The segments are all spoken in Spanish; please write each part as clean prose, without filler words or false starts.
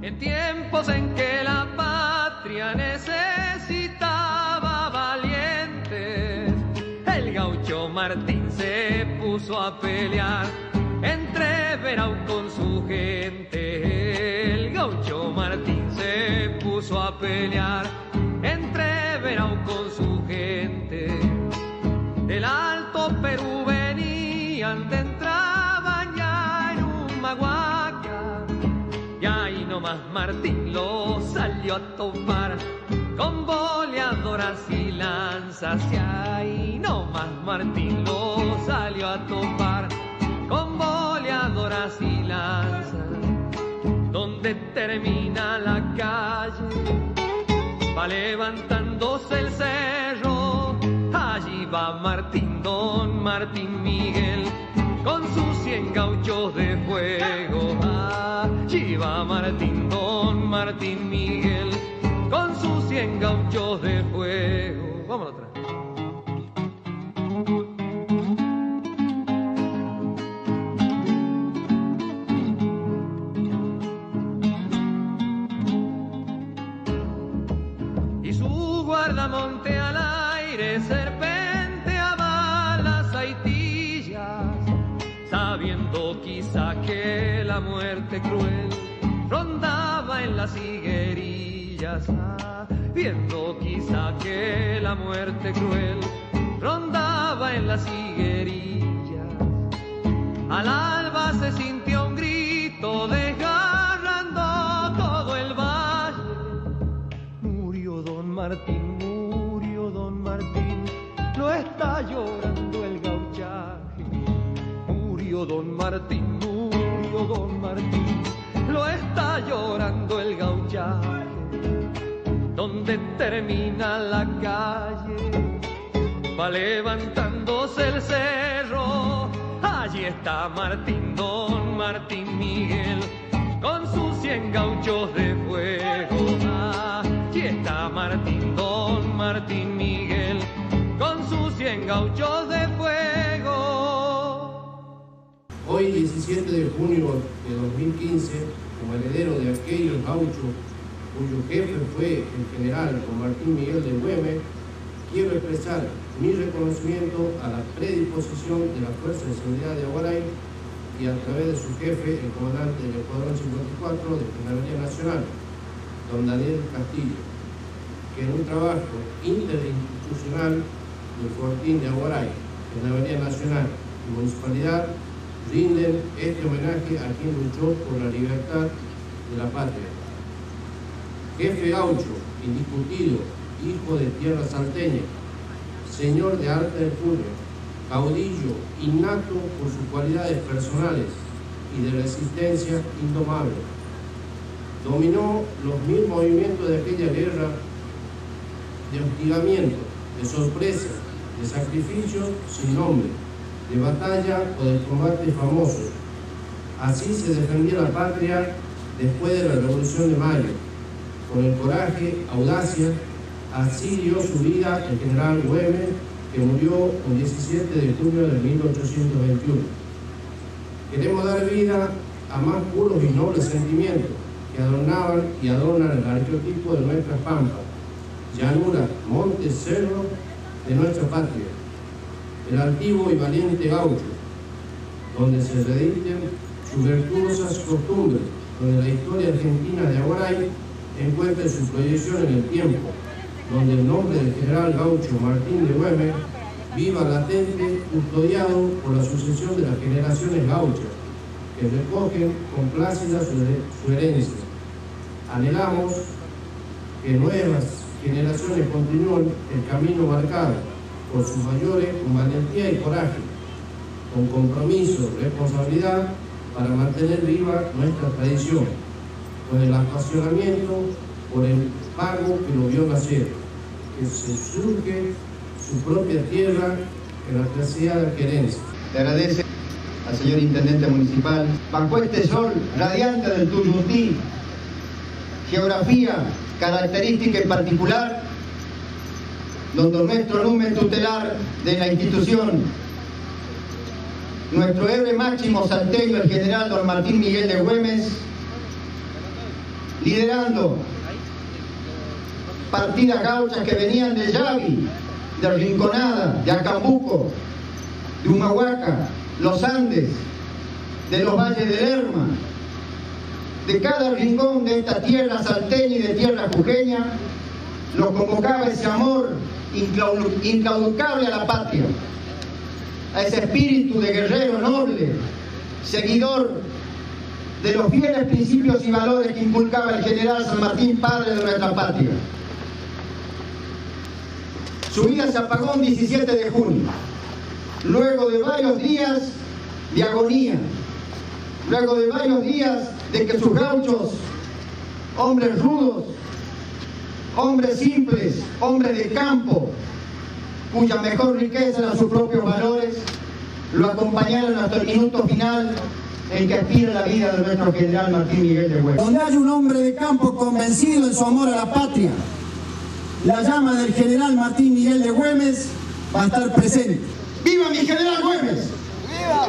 en tiempos en que la patria necesitaba valientes, el gaucho Martín se puso a pelear entre Berau con su gente. El gaucho Martín se puso a pelear entre Berau con su gente. Del Alto Perú venían, entraban ya en Humahuaca, y ahí nomás Martín lo salió a topar con boleadoras y lanzas, y ahí nomás Martín lo salió a topar con boleadoras y lanzas. Donde termina la calle va levantándose el cerro, allí va Martín, don Martín Miguel, con sus 100 gauchos de fuego. Allí va Martín, don Martín Miguel, con sus 100 gauchos de fuego. Vámonos atrás. Y su guardamonte al aire serpenteaba las aitillas, sabiendo quizá que la muerte cruel rondaba en las higuerillas, sabiendo quizá que la muerte cruel rondaba en las higuerillas. Al alba se sintió un grito desgarrando todo el valle. Murió don Martín, lo está llorando el gauchaje. Murió don Martín, lo está llorando el gauchaje. Donde termina la calle va levantándose el cerro, allí está Martín, don Martín Miguel, con sus 100 gauchos de fuego. Allí está Martín, don Martín Miguel, con sus 100 gauchos de fuego. Hoy, 17 de junio de 2015, como heredero de aquellos gauchos cuyo jefe fue el general don Martín Miguel de Güemes, quiero expresar mi reconocimiento a la predisposición de la Fuerza de Seguridad de Aguaray y a través de su jefe, el comandante del Escuadrón 54 de Gendarmería Nacional, don Daniel Castillo, que en un trabajo interinstitucional del Fortín de Aguaray, Gendarmería Nacional y Municipalidad rinden este homenaje a quien luchó por la libertad de la patria. Jefe gaucho, indiscutido, hijo de tierra salteña, señor de arte del puño, caudillo innato por sus cualidades personales y de resistencia indomable. Dominó los 1000 movimientos de aquella guerra de hostigamiento, de sorpresa, de sacrificios sin nombre, de batalla o de combate famosos. Así se defendía la patria después de la Revolución de Mayo, con el coraje, audacia. Así dio su vida el general Güemes, que murió el 17 de junio de 1821. Queremos dar vida a más puros y nobles sentimientos que adornaban y adornan el arquetipo de nuestras pampas, llanuras, montes, cerros de nuestra patria. El altivo y valiente gaucho, donde se rediten sus virtuosas costumbres, donde la historia argentina de Aguaray encuentra su proyección en el tiempo, donde el nombre del general gaucho Martín de Güemes viva latente, custodiado por la sucesión de las generaciones gauchas, que recogen con plácida su herencia. Anhelamos que nuevas generaciones continúen el camino marcado por sus mayores con valentía y coraje, con compromiso, responsabilidad, para mantener viva nuestra tradición, con el apasionamiento por el pago que lo vio nacer, que se surge su propia tierra en la preciada querencia. Le agradece al señor Intendente Municipal, bajo este sol radiante del Tuyutí, geografía característica y particular, donde nuestro numen tutelar de la institución, nuestro héroe máximo salteño, el general don Martín Miguel de Güemes, liderando partidas gauchas que venían de Yavi, de Rinconada, de Acambuco, de Humahuaca, los Andes, de los valles de Lerma, de cada rincón de esta tierra salteña y de tierra jujeña, los convocaba ese amor inclauducable a la patria, a ese espíritu de guerrero noble, seguidor de los fieles principios y valores que inculcaba el general San Martín, padre de nuestra patria. Su vida se apagó un 17 de junio, luego de varios días de agonía, luego de varios días de que sus gauchos, hombres rudos, hombres simples, hombres de campo, cuya mejor riqueza eran sus propios valores, lo acompañaron hasta el minuto final en que expira la vida de nuestro general Martín Miguel de Güemes. Donde hay un hombre de campo convencido en su amor a la patria, la llama del general Martín Miguel de Güemes va a estar presente. ¡Viva mi general Güemes! ¡Viva!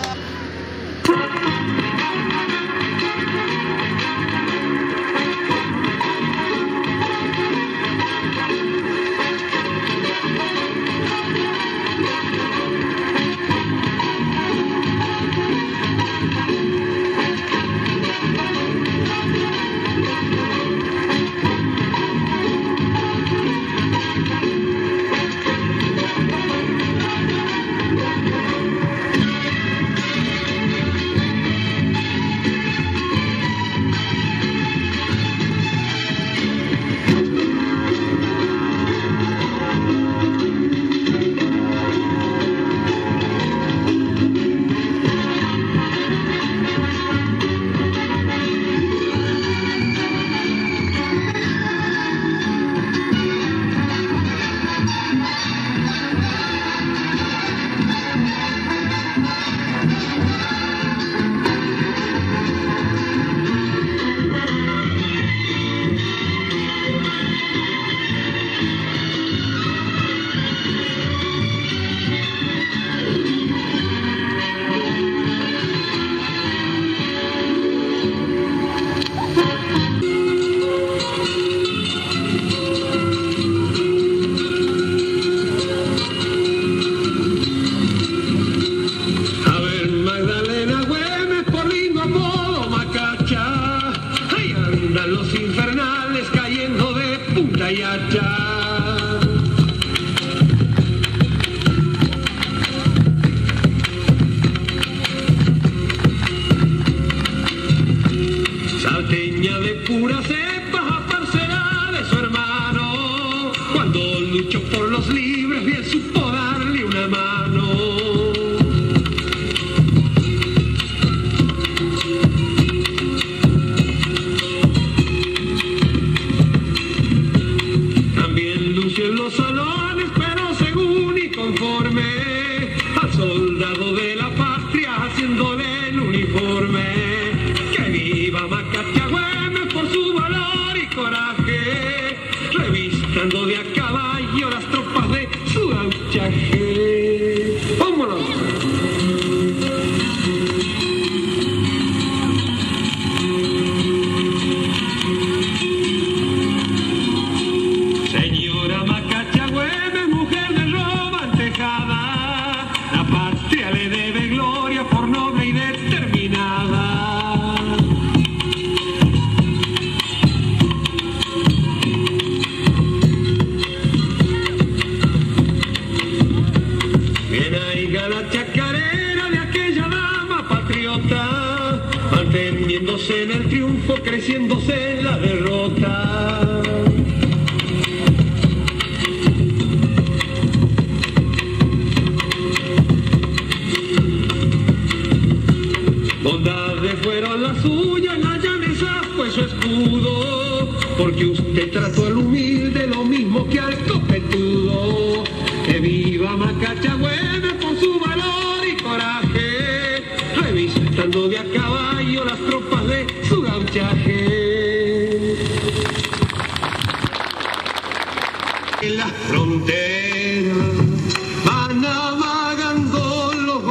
Los infernales cayendo de punta y hacha. Salteña de pura cepa, aparcerá de su hermano. Cuando luchó por los libres, bien supo darle una mano. En los salones, pero según y conforme al soldado de la patria, haciéndole el uniforme. Que viva Macacha Güemes por su valor y coraje, revistando de a caballo las tropas de su gauchaje. ¡Vámonos! La chacarera de aquella dama patriota, manteniéndose en el triunfo, creciéndose en la derrota. Bondades fueron las suyas, la llaneza fue su escudo, porque usted trató al humilde lo mismo que al copetudo. Que viva Macacha Güemes por su valor y coraje, revistando de a caballo las tropas de su gauchaje. En las fronteras van amagando los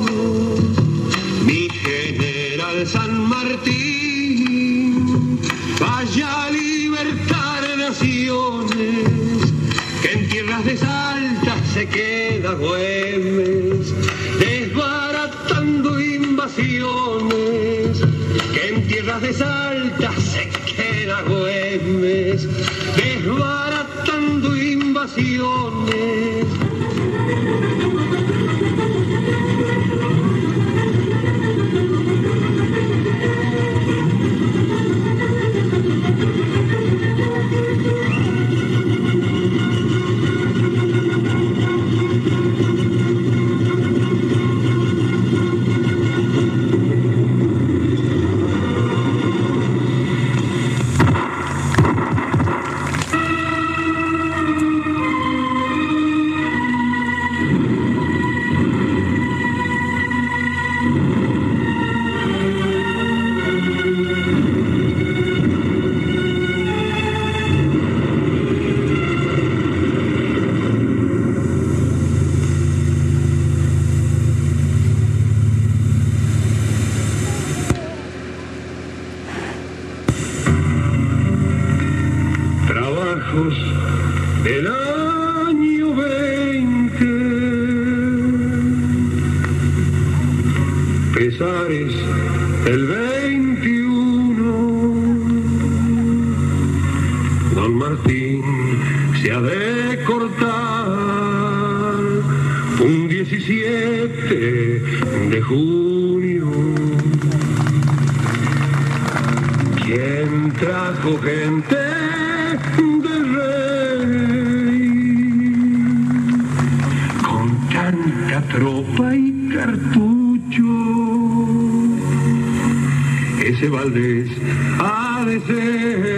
godos, mi general San Martín vaya a libertar naciones, que en tierras de Salta se queda Güemes, desbaratando invasiones, que en tierras de Salta se queda Güemes, desbaratando invasiones. Del año 20, pesares el 21, Don Martín se ha de cortar un 17 de junio. ¿Quién trajo gente de rey con tanta tropa y cartucho? Ese Valdés ha de ser